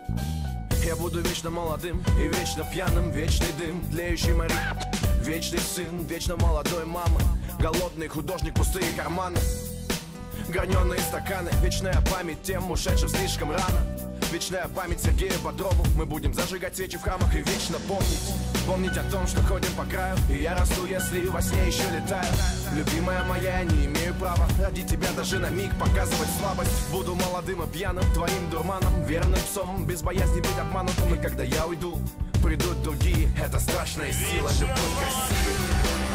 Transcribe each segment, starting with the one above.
Я буду вечно молодым и вечно пьяным, вечный дым, тлеющий морик, вечный сын, вечно молодой мамы, голодный художник, пустые карманы, граненые стаканы, вечная память тем, ушедшим слишком рано, вечная память Сергею Бодрову. Мы будем зажигать свечи в храмах и вечно помнить о том, что ходим по краю. И я расту, если во сне еще летаю. Любимая моя, я не имею права ради тебя даже на миг показывать слабость. Буду молодым и пьяным, твоим дурманом, верным псом, без боязни быть обманутым. И когда я уйду, придут другие. Это страшная сила, же быть красивым.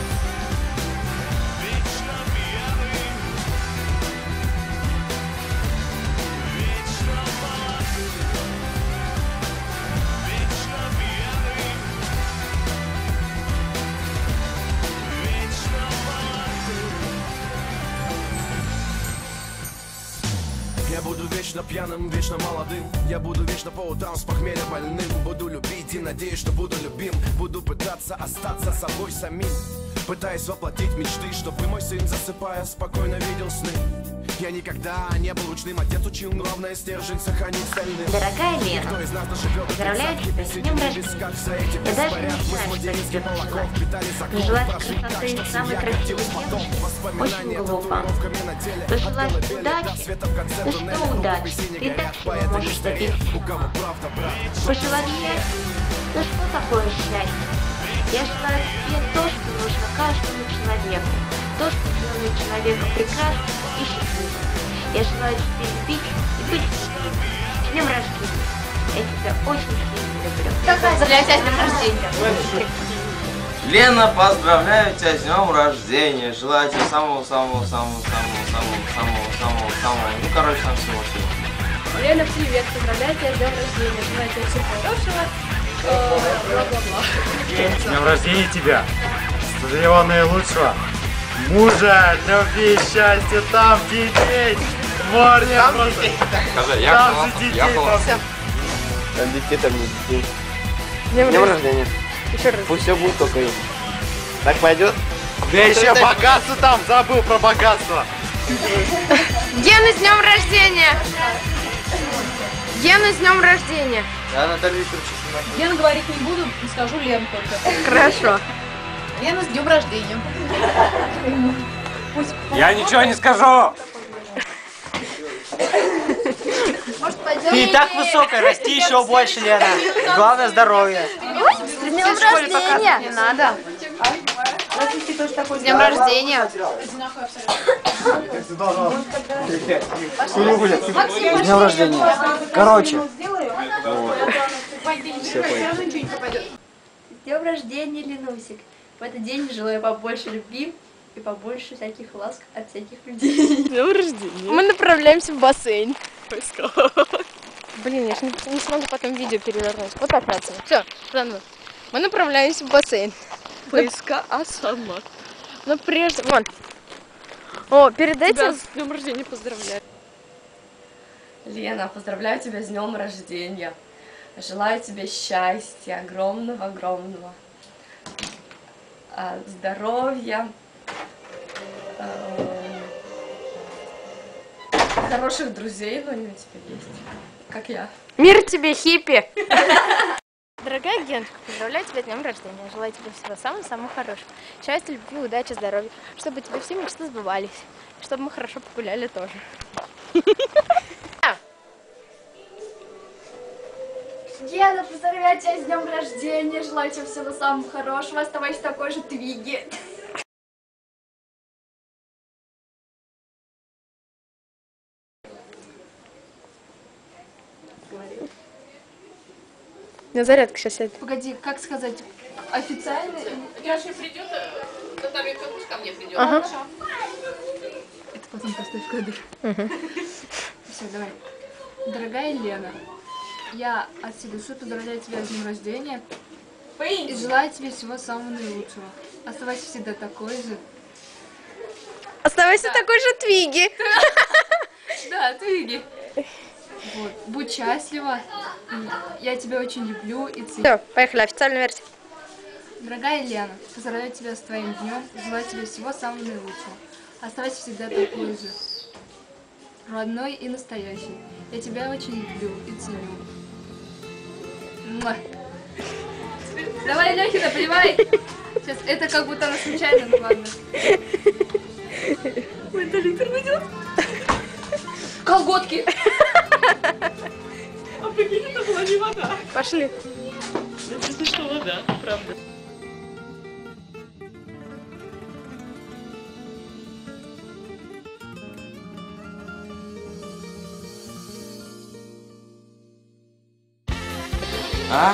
Я буду вечно пьяным, вечно молодым. Я буду вечно по утрам с похмелья больным. Буду любить и надеюсь, что буду любим. Буду пытаться остаться собой самим, пытаясь воплотить мечты, чтобы мой сын, засыпая, спокойно видел сны. Я никогда не был ручным, отец учил, главное стержень сохранить стальным. Дорогая Лена, поздравляю тебя с днем рождения. Я даже не знаю, что тебе пожелать. Пожелать красоты самой красивой девушки очень глупо. Пожелать удачи, да что удачи, ты так всего можешь добиться. Пожелать счастья, да что такое счастье? Я желаю тебе то, что нужно каждому человеку. То, что делает человека прекрасным и счастливым. Я желаю тебе любить и быть счастливым. С днем рождения. Я тебя очень сильно люблю. Поздравляю тебя с днем рождения. Лена, поздравляю тебя с днем рождения. Желаю тебе самого, ну, короче, там всего. Лена, привет. Поздравляю тебя с днем рождения. Желаю тебе всего хорошего. Бла-бла-бла. С днем рождения тебя. Всего наилучшего. Мужа, любви, счастья, там детей, море, там детей. Скажи, там же детей. Там детей, там не детей. Днем рождения. Еще раз. Пусть все будет только им. Так пойдет? Да еще богатство там, забыл про богатство. Гена, с днем рождения! Гена, с днем рождения! Да, Наталья Викторович. Гена говорить не буду, скажу Лен только. Хорошо. Лена, с днем рождения. Я ничего не скажу. Ты и так высокая, расти еще больше, Лена. Главное здоровье. С днем рождения! Не надо. С днем рождения! С днем рождения. Короче. С днем рождения, Ленусик. В этот день желаю побольше любви и побольше всяких ласк от всяких людей. С днем рождения. Мы направляемся в бассейн. Блин, я же не смогу потом видео перевернуть. Вот так надо. Все, заново. Мы направляемся в бассейн. ФСК Асамат. Но прежде... Вон. О, перед этим... Тебя с днем рождения поздравляю. Лена, поздравляю тебя с днем рождения. Желаю тебе счастья, огромного-огромного. Здоровья. Хороших друзей, но они у тебя есть. Как я. Мир тебе, хиппи! Дорогая Геночка, поздравляю тебя с днем рождения. Желаю тебе всего самого-самого хорошего. Счастья, любви, удачи, здоровья. Чтобы тебе все мечты сбывались. Чтобы мы хорошо погуляли тоже. Гена, поздравляю тебя с днем рождения. Желаю тебе всего самого хорошего. Оставайся такой же твиги. На зарядку сейчас сядет. Погоди, как сказать официально? Яша придет, Наталья Викторович ко мне придет. Ага. Это потом поставь в кадр. Все, давай. Дорогая Лена, я от всей души поздравляю тебя с днем рождения и желаю тебе всего самого наилучшего. Оставайся всегда такой же. Оставайся такой же твиги. Да, твиги. Вот. Будь счастлива. Я тебя очень люблю и ценю. Все, поехали, официальная версия. Дорогая Лена, поздравляю тебя с твоим днем. Желаю тебе всего самого наилучшего. Оставайся всегда такой же. Родной и настоящий. Я тебя очень люблю и ценю. Давай, Лехина, поливай. Сейчас, это как будто она случайно, ну ладно. Ой, это литр выйдет. Колготки. А прикинь, это была не вода. Пошли. Это что вода, правда. А?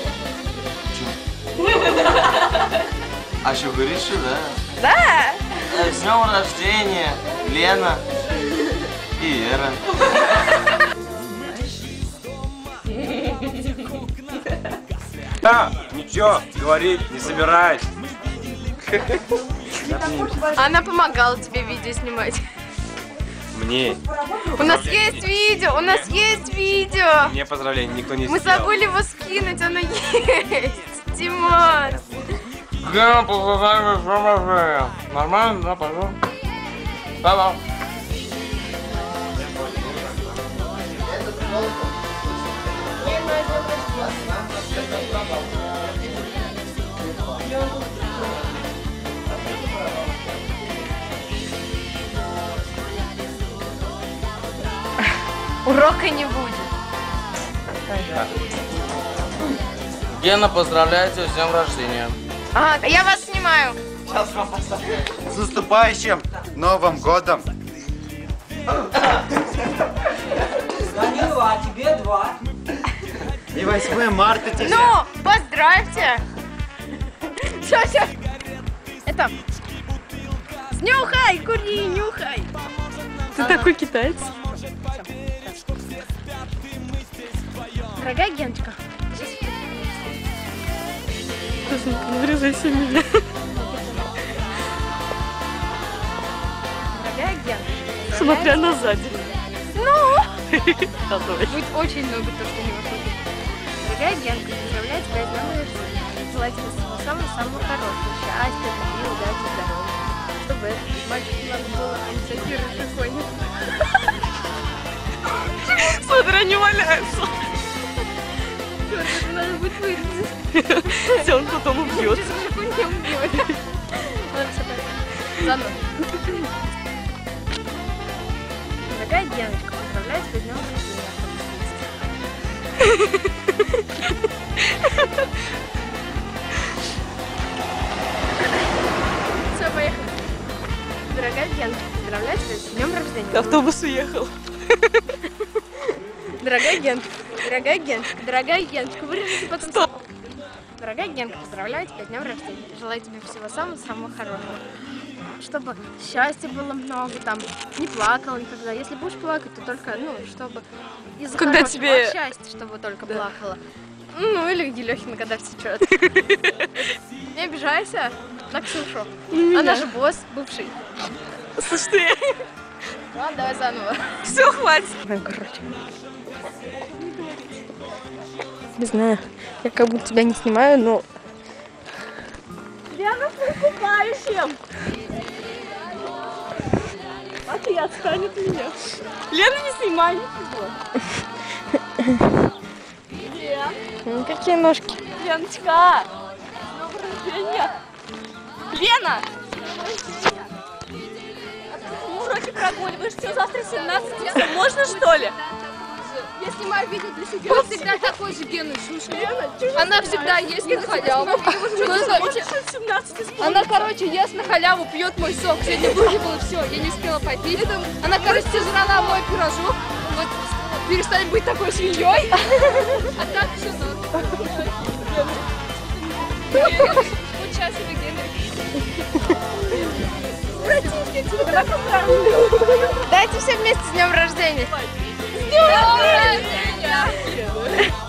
Чё? А что, говоришь, что, да? Да! С днем рождения, Лена и Вера. Да, ничего, говорить не собираюсь. Она помогала тебе видео снимать. Мне. У нас есть видео, у нас есть видео. Мне поздравления никто не Мы сделал. забыли его скинуть, оно есть. Димас. Да, поздравляю, нормально, да, пожалуйста. Да-да. Урока не будет. Гена, поздравляю тебя с днем рождения. А, я вас снимаю. С наступающим Новым годом! Данила, а тебе 2. И 8 марта тебе! Ну, поздравьте. Все. Это. Снюхай, кури, нюхай. Ты такой китаец. Дорогая Геночка. Не врезайся в меня. Дорогая Геночка. Смотря на сзади. Ну, Давай. будет очень много то, что не вошло. Дорогая Генка, поздравляю тебя с днем рождения. Желаю тебе всего самого хорошего. Счастья, любви, удачи, здоровья. Чтобы этот мальчик не надо было, а не всякие рыжикони. Смотри, они валяются. Это надо будет вырезать. Все, он потом убьет. Рыжиконь не убьет. Ладно, все так. Заново. Дорогая Геночка, поздравляю тебя с днем рождения. Все, поехали. Дорогая Геночка, поздравляю тебя с днем рождения. Автобус уехал. Дорогая Геночка, вырежите потом. Стоп. Дорогая Генка, поздравляю тебя с днем рождения. Желаю тебе всего самого хорошего. Чтобы счастья было много, там, не плакала никогда. Если будешь плакать, то только, ну, чтобы из-за Когда хорошего тебе... счастья, чтобы только плакала. Ну, или Елехина, когда все чет. Не обижайся на Ксюшу. Она же босс бывший. Слушай, ты... Ладно, давай заново. Все, хватит. Короче. Не знаю, я как будто тебя не снимаю, но... Лена с наступающим! А ты отстань от меня. Лена, не снимай ничего. Лен. Ну, какие ножки? Леночка! С днем рождения! Лена! А ты уроки прогуливаешь, что завтра 17 часов, можно что ли? Я снимаю видео для себя. Он всегда такой же Геной Шушкин. Она всегда ест на халяву. Она, короче, ест на халяву, пьет мой сок. Сегодня выгибала все, я не успела попить. Она, короче, сожрала мой пирожок. Вот перестать быть такой свиньей. А так все норм. Скучаю себе Геной. Братишки, тебе так понравилось. Дайте все вместе с днем рождения. С днем рождения!